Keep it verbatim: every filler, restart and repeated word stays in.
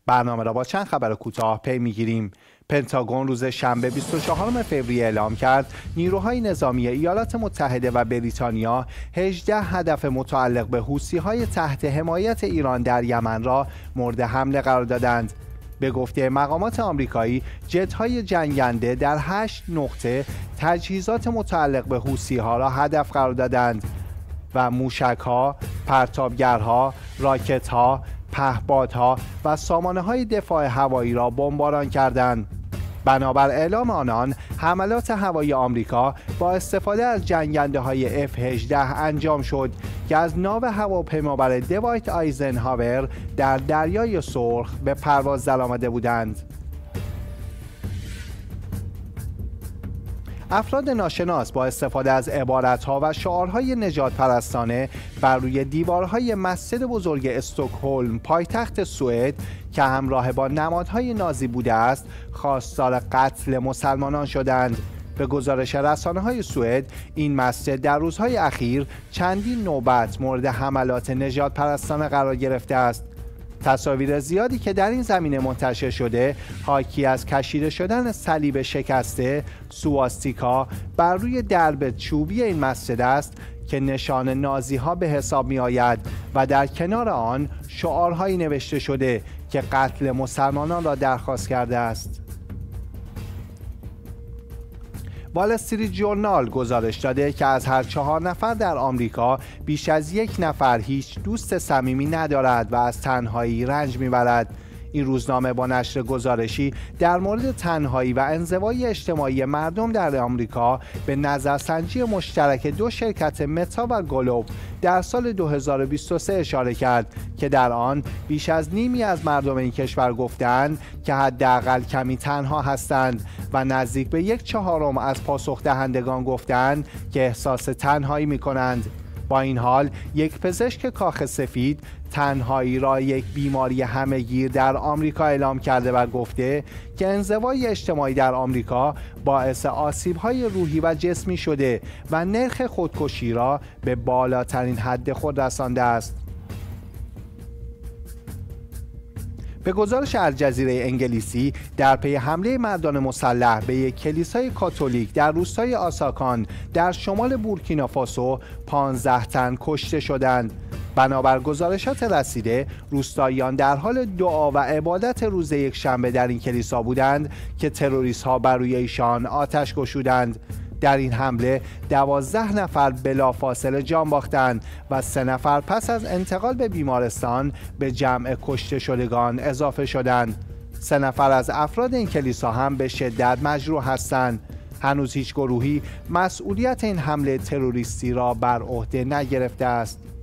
برنامه را با چند خبر کوتاه پی میگیریم. پنتاگون روز شنبه بیست و چهارم فوریه اعلام کرد نیروهای نظامی ایالات متحده و بریتانیا هجده هدف متعلق به حوثی‌های تحت حمایت ایران در یمن را مورد حمله قرار دادند. به گفته مقامات آمریکایی، جت‌های جنگنده در هشت نقطه تجهیزات متعلق به حوثی‌ها را هدف قرار دادند و موشک‌ها، پرتابگرها، راکت‌ها، پهپادها و سامانه‌های دفاع هوایی را بمباران کردند. بنابر اعلام آنان، حملات هوایی آمریکا با استفاده از جنگنده‌های اف هجده انجام شد که از ناو هواپیمابر دوایت آیزنهاور در دریای سرخ به پرواز درآمده بودند. افراد ناشناس با استفاده از عبارت‌ها و شعارهای نجات پرستانه بر روی دیوارهای مسجد بزرگ استکهلم پایتخت سوئد که همراه با نمادهای نازی بوده است خواستار قتل مسلمانان شدند. به گزارش رسانه‌های سوئد، این مسجد در روزهای اخیر چندین نوبت مورد حملات نجات پرستانه قرار گرفته است. تصاویر زیادی که در این زمینه منتشر شده حاکی از کشیده شدن صلیب شکسته سواستیکا بر روی درب چوبی این مسجد است که نشان نازی ها به حساب می آید و در کنار آن شعارهایی نوشته شده که قتل مسلمانان را درخواست کرده است. وال استریت ژورنال گزارش داده که از هر چهار نفر در آمریکا بیش از یک نفر هیچ دوست صمیمی ندارد و از تنهایی رنج میبرد. این روزنامه با نشر گزارشی در مورد تنهایی و انزوای اجتماعی مردم در آمریکا به نظرسنجی مشترک دو شرکت متا و گلوب در سال دو هزار و بیست و سه اشاره کرد که در آن بیش از نیمی از مردم این کشور گفتند که حداقل کمی تنها هستند و نزدیک به یک چهارم از پاسخ دهندگان گفتند که احساس تنهایی می کنند. با این حال یک پزشک کاخ سفید تنهایی را یک بیماری همه‌گیر در آمریکا اعلام کرده و گفته که انزوای اجتماعی در آمریکا باعث آسیب‌های روحی و جسمی شده و نرخ خودکشی را به بالاترین حد خود رسانده است. به گزارش الجزیره انگلیسی، در پی حمله مردان مسلح به یک کلیسای کاتولیک در روستای آساکان در شمال بورکینافاسو پانزده تن کشته شدند. بنابر گزارشات رسیده، روستاییان در حال دعا و عبادت روز یک شنبه در این کلیسا بودند که تروریست‌ها بر روی ایشان آتش گشودند. در این حمله دوازده نفر بلافاصله جان باختند و سه نفر پس از انتقال به بیمارستان به جمع کشته شدگان اضافه شدند. سه نفر از افراد این کلیسا هم به شدت مجروح هستند. هنوز هیچ گروهی مسئولیت این حمله تروریستی را بر عهده نگرفته است.